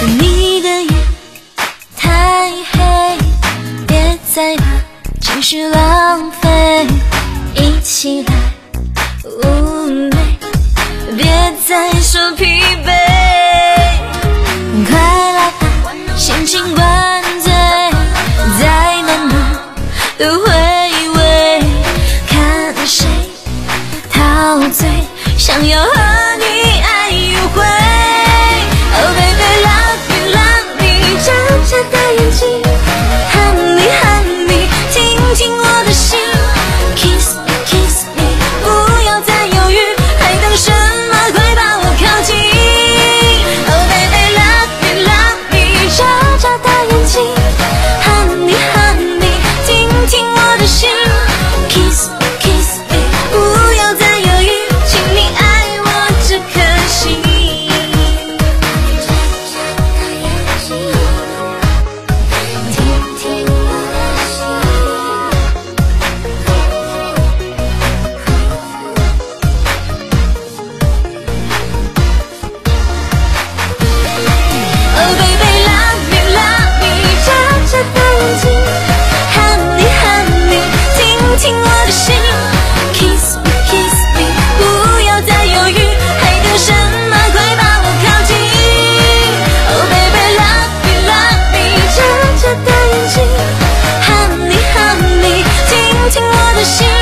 你的眼太黑，别再把情绪浪费，一起来妩媚，别再说疲惫，快来把心情灌醉，再慢慢的回味，看谁陶醉，想要和你爱一回。Oh baby love me love me， 眨眨大眼睛 Honey honey， 听听我的心 Kiss me kiss me， 不要再犹豫，还等什么？快把我靠近。Oh baby love me love me， 眨眨大眼睛 Honey honey， 听听我的心 Kiss me kiss me， 不要再犹豫，请你爱我这颗心。Oh baby love me love me， 眨眨大眼睛 Honey honey， 听听我的心 Kiss me kiss me， 不要再犹豫，还等什么？快把我靠近。Oh baby love me love me， 眨眨大眼睛 Honey honey， 听听我的心